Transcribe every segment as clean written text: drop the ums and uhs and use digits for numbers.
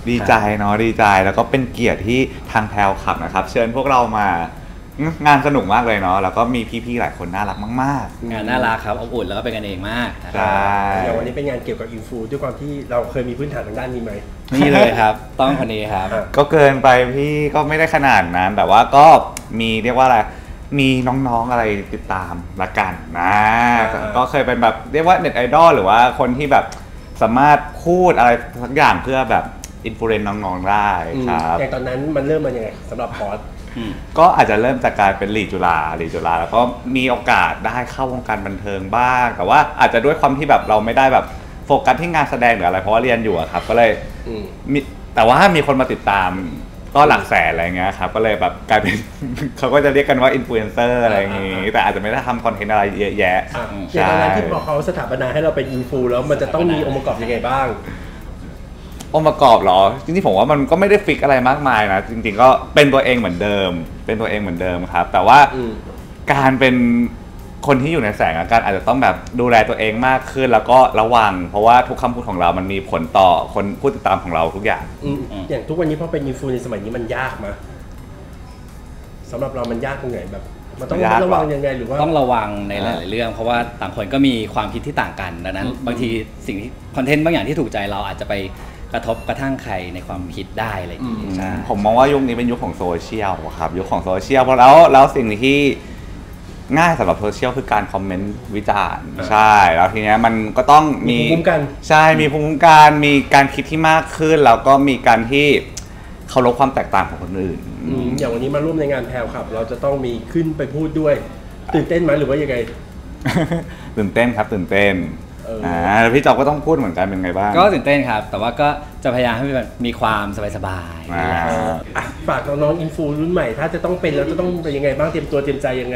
ดีใจเนาะดีใจแล้วก็เป็นเกียรติที่ทางแพลวขับนะครับเชิญพวกเรามางานสนุกมากเลยเนาะแล้วก็มีพี่ๆหลายคนน่ารักมากๆงานน่ารักครับอบอุ่นแล้วก็เป็นกันเองมากใช่อย่างวันนี้เป็นงานเกี่ยวกับอินฟูด้วยความที่เราเคยมีพื้นฐานทางด้านนี้ไหมนี่เลยครับต้องคนนี้ครับก็เกินไปพี่ก็ไม่ได้ขนาดนั้นแต่ว่าก็มีเรียกว่าอะไรมีน้องๆอะไรติดตามละกันนะก็เคยเป็นแบบเรียกว่าเน็ตไอดอลหรือว่าคนที่แบบสามารถพูดอะไรสักอย่างเพื่อแบบอินฟลูเอนซ์น้องๆได้ครับอย่างตอนนั้นมันเริ่มมายังไงสำหรับพอร์ตก็อาจจะเริ่มจากการเป็นลีดจุฬาแล้วก็มีโอกาสได้เข้าวงการบันเทิงบ้างแต่ว่าอาจจะด้วยความที่แบบเราไม่ได้แบบโฟกัสที่งานแสดงหรืออะไรเพราะว่าเรียนอยู่ครับก็เลยแต่ว่ามีคนมาติดตามก็หลักแสนอะไรเงี้ยครับก็เลยแบบกลายเป็นเขาก็จะเรียกกันว่าอินฟลูเอนเซอร์อะไรอย่างงี้แต่อาจจะไม่ได้ทำคอนเทนต์อะไรเยอะแยะอย่างตอนนั้นที่พอเขาสถาปนาให้เราเป็นอินฟูแล้วมันจะต้องมีองค์ประกอบยังไงบ้างองค์ประกอบเหรอจริงๆผมว่ามันก็ไม่ได้ฟิกอะไรมากมายนะจริงๆก็เป็นตัวเองเหมือนเดิมครับแต่ว่าการเป็นคนที่อยู่ในแสงอาการอาจจะต้องแบบดูแลตัวเองมากขึ้นแล้วก็ระวังเพราะว่าทุกคำพูดของเรามันมีผลต่อคนผู้ติดตามของเราทุกอย่างอย่างทุกวันนี้พอเป็นอินฟูในสมัยนี้มันยากมั้ยสำหรับเรามันยากตรงไหนแบบมันต้องระวังยังไงหรือว่าต้องระวังในหลายๆเรื่องเพราะว่าต่างคนก็มีความคิดที่ต่างกันดังนั้นบางทีสิ่งที่คอนเทนต์บางอย่างที่ถูกใจเราอาจจะไปกระทบกระทั่งใครในความคิดได้อะไรอย่างนี้ใช่ผมมองว่ายุคนี้เป็นยุคของโซเชียลครับยุคของโซเชียลเพราะแล้วสิ่งที่ง่ายสำหรับโซเชียลคือการคอมเมนต์วิจารณ์ใช่แล้วทีนี้มันก็ต้องมีภูมิคุ้มกันใช่มีภูมิคุ้มกันมีการคิดที่มากขึ้นแล้วก็มีการที่เคารพความแตกต่างของคนอื่นอย่างวันนี้มาร่วมในงานแพลวครับเราจะต้องมีขึ้นไปพูดด้วยตื่นเต้นไหมหรือว่ายังไงตื่นเต้นครับตื่นเต้นแล้วพี่จอบก็ต้องพูดเหมือนกันเป็นไงบ้างก็ตื่นเต้นครับแต่ว่าก็จะพยายามให้มีความสบายๆฝากน้องๆอินฟูรุ่นใหม่ถ้าจะต้องเป็นแล้วจะต้องเป็นยังไงบ้างเตรียมตัวเตรียมใจยังไง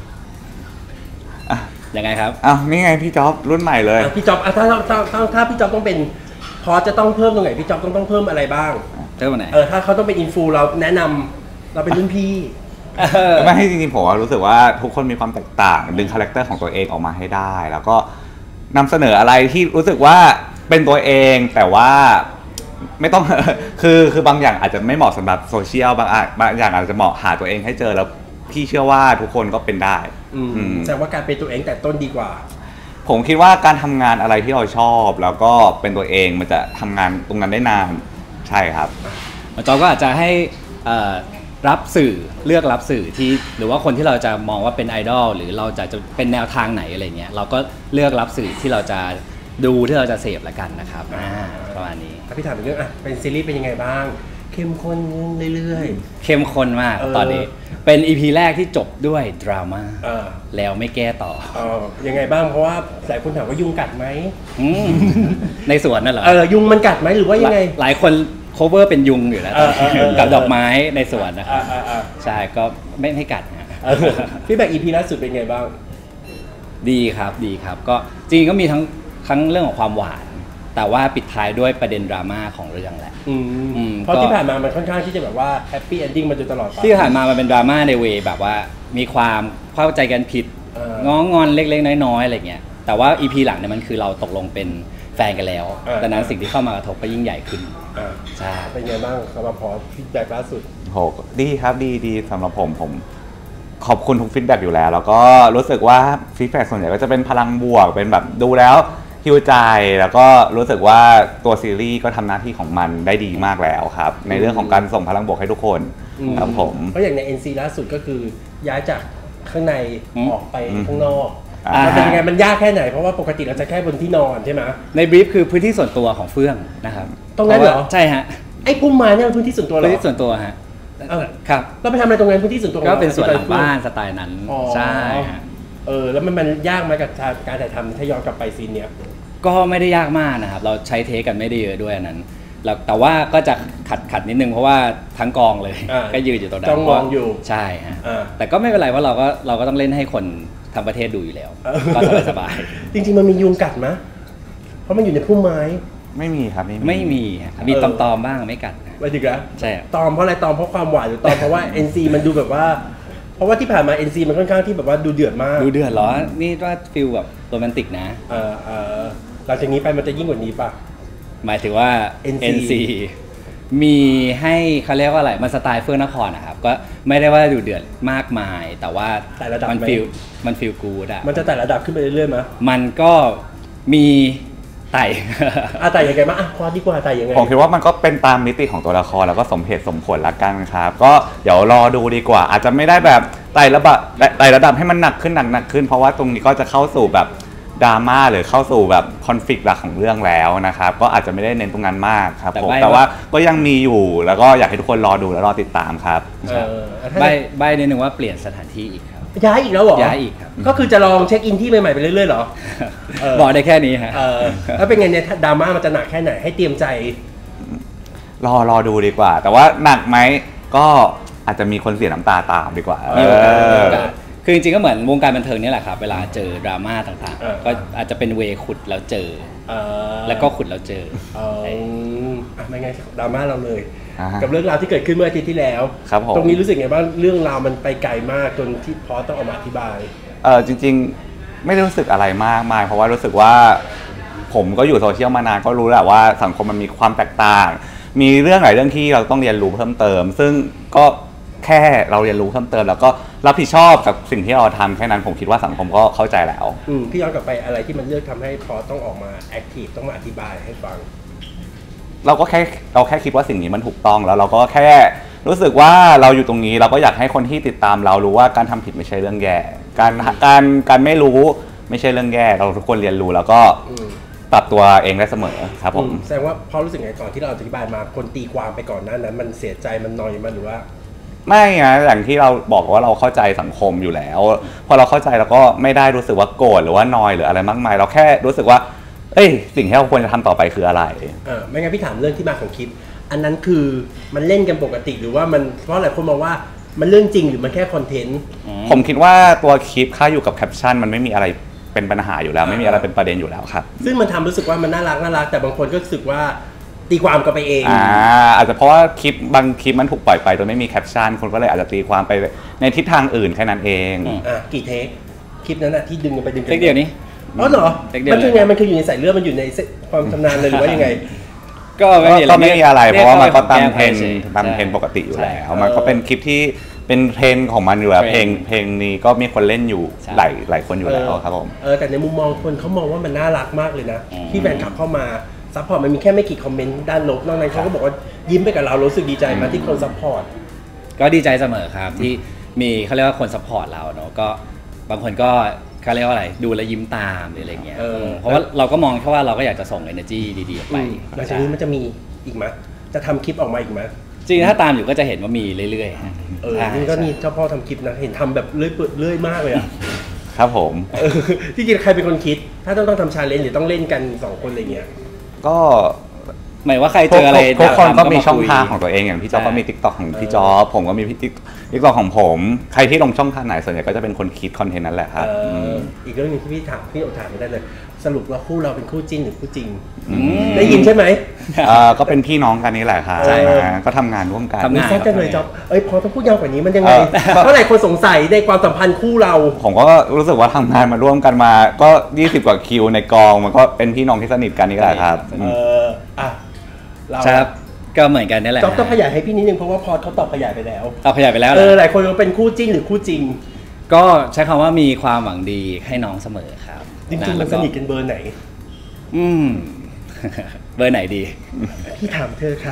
ยังไงครับนี่ไงพี่จ๊อบรุ่นใหม่เลยพี่จ๊อบถ้าพี่จ๊อบต้องเป็นพอจะต้องเพิ่มตรงไหนพี่จ๊อบต้องเพิ่มอะไรบ้างเพิ่มไหนถ้าเขาต้องเป็นอินฟูเราแนะนำเราเป็นรุ่นพี่ไม่ให้จริงๆผมรู้สึกว่าทุกคนมีความแตกต่างดึงคาแรคเตอร์ของตัวเองออกมาให้ได้แล้วก็นำเสนออะไรที่รู้สึกว่าเป็นตัวเองแต่ว่าไม่ต้องคือบางอย่างอาจจะไม่เหมาะสำหรับโซเชียลบางอย่างอาจจะเหมาะหาตัวเองให้เจอแล้วพี่เชื่อว่าทุกคนก็เป็นได้แสดงว่าการเป็นตัวเองแต่ต้นดีกว่าผมคิดว่าการทำงานอะไรที่เราชอบแล้วก็เป็นตัวเองมันจะทำงานตรงนั้นได้นานใช่ครับจอก็อาจจะให้รับสื่อเลือกรับสื่อที่หรือว่าคนที่เราจะมองว่าเป็นไอดอลหรือเราจะเป็นแนวทางไหนอะไรเงี้ยเราก็เลือกรับสื่อที่เราจะดูที่เราจะเสพละกันนะครับประมาณนี้พี่ถามอีกเรื่องเป็นซีรีส์เป็นยังไงบ้างเข้มข้นเรื่อยๆเข้มข้นมากตอนนี้เป็น EP แรกที่จบด้วยดราม่าแล้วไม่แก้ต่อยังไงบ้างเพราะว่าหลายคนถามว่ายุงกัดไหมในสวนนั่นเหรอยุงมันกัดไหมหรือว่ายังไงหลายคนcover เป็นยุงอยู่แล้วกับดอกไม้ในสวนนะครับใช่ก็ไม่กัดนะพี่แบก EP ล่าสุดเป็นไงบ้างดีครับก็จริงก็มีทั้งเรื่องของความหวานแต่ว่าปิดท้ายด้วยประเด็นดราม่าของเรื่องแหละเพราะที่ผ่านมามันค่อนข้างที่จะแบบว่าแฮปปี้เอนดิ้งมาโดยตลอดที่ผ่านมามันเป็นดราม่าในเวแบบว่ามีความเข้าใจกันผิดง้องอนเล็กๆน้อยๆอะไรเงี้ยแต่ว่า EP หลังเนี่ยมันคือเราตกลงเป็นแฟนกันแล้วดังนั้นสิ่งที่เข้ามากระทบก็ยิ่งใหญ่ขึ้นใช่เป็นไงบ้างสำหรับพอฟีดแบ็กล่าสุดดีครับดีสำหรับผมขอบคุณทุกฟีดแบ็กอยู่แล้วก็รู้สึกว่าฟีดแบ็กส่วนใหญ่ก็จะเป็นพลังบวกเป็นแบบดูแล้วฮิวใจแล้วก็รู้สึกว่าตัวซีรีส์ก็ทำหน้าที่ของมันได้ดีมากแล้วครับในเรื่องของการส่งพลังบวกให้ทุกคนครับผมเพราะอย่างใน NC ล่าสุดก็คือย้ายจากข้างในออกไปข้างนอกมันเป็นยังไงมันยากแค่ไหนเพราะว่าปกติเราจะแค่บนที่นอนใช่ไหมในบรีฟคือพื้นที่ส่วนตัวของเฟื่องนะครับตรงนั้นเหรอใช่ฮะไอ้พุ่มไม้เนี่ยพื้นที่ส่วนตัวเหรอพื้นที่ส่วนตัวฮะครับเราไปทำอะไรตรงนั้นพื้นที่ส่วนตัวก็เป็นส่วนหลังบ้านสไตล์นั้นใช่ฮะแล้วมันยากไหมกับการถ่ายทำถ้าย้อนกลับไปซีนเนี้ยก็ไม่ได้ยากมากนะครับเราใช้เทคกันไม่ได้เยอะด้วยนั้นแต่ว่าก็จะขัดนิดนึงเพราะว่าทั้งกองเลยก็ยืนอยู่ตรงนั้นจ้องมองอยู่ใช่ฮะแต่ก็ไม่เป็นไรเพราะเราก็ต้องเล่นให้คนทั้งประเทศดูอยู่แล้วก็สบายจริงๆมันมียุงกัดไหมเพราะมันอยู่ในพุ่มไม้ไม่มีครับไม่มีตอมบ้างไม่กัดไม่ถึงนะใช่ตอมเพราะอะไรตอมเพราะความหวานหรือตอมเพราะว่า NC มันดูแบบว่าเพราะว่าที่ผ่านมา NC มันค่อนข้างที่แบบว่าดูเดือดมากดูเดือดเหรอนี่ว่าฟิลแบบโรแมนติกนะหลังจากนี้ไปมันจะยิ่งกว่านี้ป่ะหมายถึงว่า NC มีให้เขาเรียกว่าอะไรมันสไตล์เฟื่องนครนะครับก็ไม่ได้ว่าดูเดือดมากมายแต่ว่าแต่ระดับมันฟีลกูดอะมันจะแต่ระดับขึ้นไปเรื่อยๆมั้ยมันก็มีไต่ไต่ยังไงมั้ยพอดีกว่าไต่ยังไงผมคิดว่ามันก็เป็นตามมิติของตัวละครแล้วก็สมเหตุสมผลละกันครับก็เดี๋ยวรอดูดีกว่าอาจจะไม่ได้แบบไต่ระดับให้มันหนักขึ้นเพราะว่าตรงนี้ก็จะเข้าสู่แบบดราม่าหรือเข้าสู่แบบคอนฟ lict หลักของเรื่องแล้วนะครับก็อาจจะไม่ได้เน้นตรงนั้นมากครับผมแต่ว่าก็ยังมีอยู่แล้วก็อยากให้ทุกคนรอดูและรอติดตามครับใบนิดนึงว่าเปลี่ยนสถานที่อีกครับย้ายอีกแล้วเหรอย้ายอีกครับก็คือจะลองเช็คอินที่ใหม่ๆไปเรื่อยๆเหรอบอกได้แค่นี้ฮะแล้วเป็นไงเนี่ยดราม่ามันจะหนักแค่ไหนให้เตรียมใจรอดูดีกว่าแต่ว่าหนักไหมก็อาจจะมีคนเสียน้ำตาตามดีกว่าคือจริงๆก็เหมือนวงการบันเทิงนี่แหละครับเวลาเจอดราม่าต่างๆก็อาจจะเป็นเวขุดแล้วเจอแล้วก็ขุดแล้วเจอไม่ไงดราม่าเราเลยกับเรื่องราวที่เกิดขึ้นเมื่ออาทิตย์ที่แล้วตรงนี้รู้สึกไงบ้างเรื่องราวมันไปไกลมากจนที่พอต้องออกมาอธิบายจริงๆไม่ได้รู้สึกอะไรมากมายเพราะว่ารู้สึกว่าผมก็อยู่โซเชียลมานานก็รู้แหละว่าสังคมมันมีความแตกต่างมีเรื่องหลายเรื่องที่เราต้องเรียนรู้เพิ่มเติมซึ่งก็แค่เราเรียนรู้เพิ่มเติมแล้วก็รับผิดชอบกับสิ่งที่เราทำแค่นั้นผมคิดว่าสังคมก็เข้าใจแล้วพี่ย้อนกลับไปอะไรที่มันเลือกทำให้พอต้องออกมาแอคทีฟต้องมาอธิบายให้ฟังเราแค่คิดว่าสิ่งนี้มันถูกต้องแล้วเราก็แค่รู้สึกว่าเราอยู่ตรงนี้เราก็อยากให้คนที่ติดตามเรารู้ว่าการทำผิดไม่ใช่เรื่องแย่การไม่รู้ไม่ใช่เรื่องแย่เราทุกคนเรียนรู้แล้วก็ปรับตัวเองได้เสมอครับผมแสดงว่าพอรู้สึกไงก่อนที่เราอธิบายมาคนตีความไปก่อนหน้านั้นมันเสียใจมันนอยมันหรือว่าไม่นะอย่างที่เราบอกว่าเราเข้าใจสังคมอยู่แล้วพอเราเข้าใจเราก็ไม่ได้รู้สึกว่าโกรธหรือว่านอยหรืออะไรมากมายเราแค่รู้สึกว่าสิ่งที่เราควรจะทำต่อไปคืออะไรไม่งั้นพี่ถามเรื่องที่มาของคลิปอันนั้นคือมันเล่นกันปกติหรือว่ามันเพราะหลายคนมองว่ามันเรื่องจริงหรือมันแค่คอนเทนต์ผมคิดว่าตัวคลิปค่าอยู่กับแคปชั่นมันไม่มีอะไรเป็นปัญหาอยู่แล้วไม่มีอะไรเป็นประเด็นอยู่แล้วครับซึ่งมันทำรู้สึกว่ามันน่ารักแต่บางคนก็รู้สึกว่าตีความกันไปเองอาจจะเพราะว่าบางคลิปมันถูกปล่อยไปโดยไม่มีแคปชั่นคนก็เลยอาจจะตีความไปในทิศทางอื่นแค่นั้นเองกี่เทคคลิปนั้นที่ดึงกันไปดึงเทคเดียวนี้เหรอมันคือไงมันคืออยู่ในสายเลือดมันอยู่ในความชำนาญเลยหรือว่ายังไงก็ไม่มีอะไรเพราะว่ามันก็ตามเทรนปกติอยู่แล้วมันก็เป็นคลิปที่เป็นเทรนของมันอยู่แล้วเพลงนี้ก็มีคนเล่นอยู่หลายคนอยู่แล้วครับผมแต่ในมุมมองคนเขามองว่ามันน่ารักมากเลยนะที่แฟนคลับเข้ามาซัพพอร์ตมันมีแค่ไม่กี่คอมเมนต์ด้านลบนอกนั้นเขาก็บอกว่ายิ้มไปกับเรารู้สึกดีใจมากที่คนซัพพอร์ตก็ดีใจเสมอครับที่มีเขาเรียกว่าคนซัพพอร์ตเราเนาะก็บางคนก็เขาเรียกว่าอะไรดูแลยิ้มตามหรืออะไรเงี้ยเพราะว่าเราก็มองแค่ว่าเราก็อยากจะส่ง energy ดีๆไปหลังจากนี้มันจะมีอีกไหมจะทำคลิปออกมาอีกไหมจริงถ้าตามอยู่ก็จะเห็นว่ามีเรื่อยๆนี่ก็นี่เจ้าพ่อทำคลิปนะเห็นทำแบบเรื่อยมากเลยอ่ะครับผมที่จริงใครเป็นคนคิดถ้าต้องทำชาเลนจ์หรือต้องเล่นกัน2คนอะไรเงี้ยก็หมายว่าใครเจออะไรทุกคนก็มีช่องทางของตัวเองอย่างพี่จ๊อบก็มี TikTok ของพี่จ๊อบผมก็มี TikTok ของผมใครที่ลงช่องทางไหนส่วนใหญ่ก็จะเป็นคนคิดคอนเทนต์นั่นแหละครับอีกเรื่องนึงที่พี่อดถามไม่ได้เลยสรุปว่าคู่เราเป็นคู่จิ้นหรือคู่จริงได้ยินใช่ไหมก็เป็นพี่น้องกันนี่แหละครับก็ทำงานร่วมกันแซ่บจังเลยจ๊อบพอต้องพูดยาวกว่านี้มันยังไงเพราะหลายคนสงสัยในความสัมพันธ์คู่เราผมก็รู้สึกว่าทำงานมาร่วมกันมาก็20กว่าคิวในกองมันก็เป็นพี่น้องที่สนิทกันนี่แหละครับครับก็เหมือนกันนี่แหละจ๊อบต้องขยายให้พี่นิดนึงเพราะว่าพอเขาตอบขยายไปแล้วหลายคนก็เป็นคู่จิ้นหรือคู่จริงก็ใช้คำว่ามีความหวังดีให้น้องเสมอครับจริงๆมันสนิทกันเบอร์ไหนเบอร์ไหนดีพี่ถามเธอค่ะ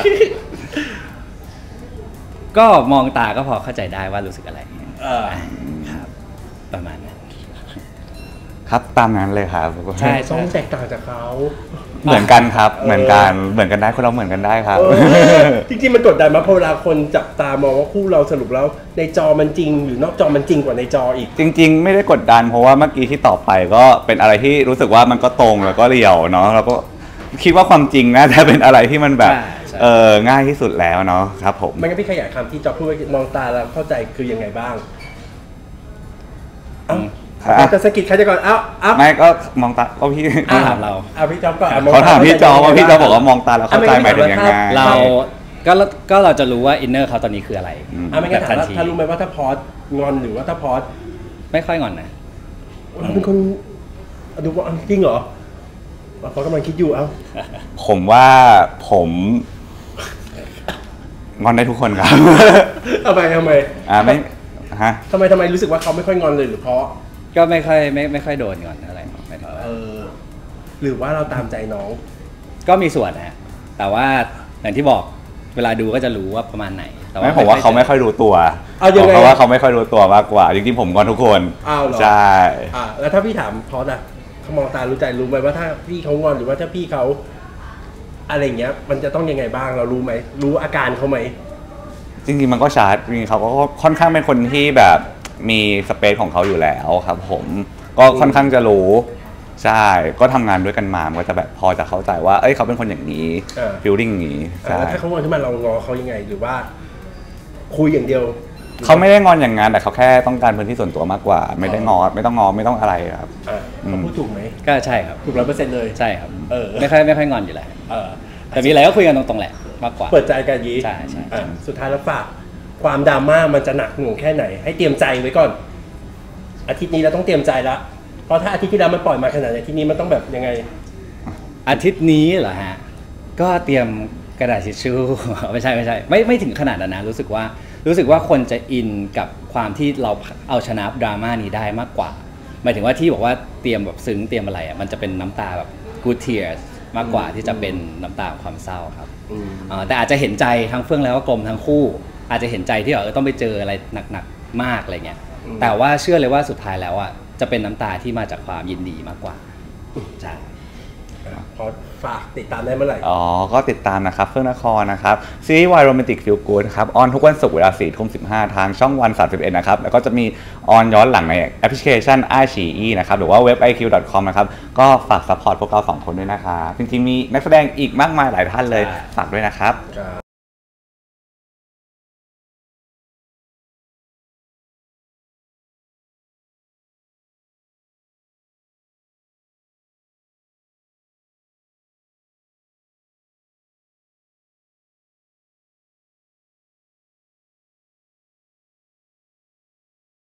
ก็มองตาก็พอเข้าใจได้ว่ารู้สึกอะไรครับประมาณนั้นครับตามนั้นเลยครับใช่ต้องแตกต่างจากเขาเหมือนกันครับเหมือนกันได้คนเราเหมือนกันได้ครับจริงๆมันกดดันมาพอเวลาคนจับตามองว่าคู่เราสรุปแล้วในจอมันจริงหรือนอกจอมันจริงกว่าในจออีกจริงๆไม่ได้กดดันเพราะว่าเมื่อกี้ที่ตอบไปก็เป็นอะไรที่รู้สึกว่ามันก็ตรงแล้วก็เรียวเนาะแล้วก็คิดว่าความจริงนะแต่เป็นอะไรที่มันแบบง่ายที่สุดแล้วเนาะครับผมไม่งั้นพี่ขยายคำที่จอพูดมองตาแล้วเข้าใจคือยังไงบ้างจะสกิดใครจะก่อนไม่ก็มองตาก็พี่ถามเราพี่จ๊อบก่อนเขาถามพี่จ๊อบว่าพี่จ๊อบบอกว่ามองตาแล้วเข้าใจหมายถึงยังไงเราก็เราจะรู้ว่าอินเนอร์เขาตอนนี้คืออะไรไม่งั้นถามว่าถ้ารู้ไหมว่าถ้าพอสงอนหรือว่าถ้าพอสไม่ค่อยงอนนะเราเป็นคนดูว่าจริงเหรอเขากำลังคิดอยู่ผมว่าผมงอนได้ทุกคนครับทำไมไม่ฮะทำไมรู้สึกว่าเขาไม่ค่อยงอนเลยหรือเพราะก็ไม่ค่อยโดนงอนอะไรไม่เท่าไหร่หรือว่าเราตามใจน้องก็มีส่วนนะแต่ว่าอย่างที่บอกเวลาดูก็จะรู้ว่าประมาณไหนแต่ว่าผมว่าเขาไม่ค่อยรู้ตัวเพราะว่าเขาไม่ค่อยรู้ตัวมากกว่าจริงๆผมงอนทุกคนใช่แล้วถ้าพี่ถามพอนะเขามองตารู้ใจรู้ไหมว่าถ้าพี่เขางอนหรือว่าถ้าพี่เขาอะไรเงี้ยมันจะต้องยังไงบ้างเรารู้ไหมรู้อาการเขาไหมจริงๆมันก็ชัดจริงๆเขาก็ค่อนข้างเป็นคนที่แบบมีสเปซของเขาอยู่แล้วครับผมก็ค่อนข้างจะรู้ใช่ก็ทำงานด้วยกันมามันก็จะแบบพอจะเข้าใจว่าเอ้ยเขาเป็นคนอย่างนี้ฟีลลิ่งนี้แล้วถ้าเขางอนขึ้นมาเรางอเขายังไงหรือว่าคุยอย่างเดียวเขาไม่ได้งอนอย่างงั้นแต่เขาแค่ต้องการพื้นที่ส่วนตัวมากกว่าไม่ได้งอไม่ต้องอะไรครับเขาพูดถูกไหมก็ใช่ครับถูก100%เลยใช่ครับไม่ค่อยงอนอยู่แล้วแต่มีอะไรก็คุยกันตรงๆแหละมากกว่าเปิดใจกันยี้ใช่สุดท้ายแล้วฝากความดราม่ามันจะหนักหน่วงแค่ไหนให้เตรียมใจไว้ก่อนอาทิตย์นี้เราต้องเตรียมใจแล้วเพราะถ้าอาทิตย์ที่แล้วมันปล่อยมาขนาดนี้อาทิตย์นี้มันต้องแบบยังไงอาทิตย์นี้เหรอฮะก็เตรียมกระดาษทิชชู่ไม่ใช่ไม่ถึงขนาดนั้นนะรู้สึกว่าคนจะอินกับความที่เราเอาชนะดราม่านี้ได้มากกว่าหมายถึงว่าที่บอกว่าเตรียมแบบซึ้งเตรียมอะไรอ่ะมันจะเป็นน้ำตาแบบ good tears มากกว่าที่จะเป็นน้ำตาความเศร้าครับแต่อาจจะเห็นใจทั้งเฟื่องแล้วก็กลมทั้งคู่อาจจะเห็นใจที่ต้องไปเจออะไรหนักๆมากอะไรเงี้ยแต่ว่าเชื่อเลยว่าสุดท้ายแล้วอ่ะจะเป็นน้ำตาที่มาจากความยินดีมากกว่าใช่พอฝากติดตามได้เมื่อไหร่ก็ติดตามนะครับเฟื่องนครนะครับซีรีส์วายโรแมนติกฟีลกู๊ดครับออนทุกวันศุกร์เวลา 4:15 ทางช่องวัน31นะครับแล้วก็จะมีออนย้อนหลังในแอปพลิเคชัน iQIYI นะครับหรือว่าเว็บ iq.com นะครับก็ฝากซัพพอร์ตพวกเรา2คนด้วยนะครับจริงๆมีนักแสดงอีกมากมายหลายท่านเลยฝากด้วยนะครับ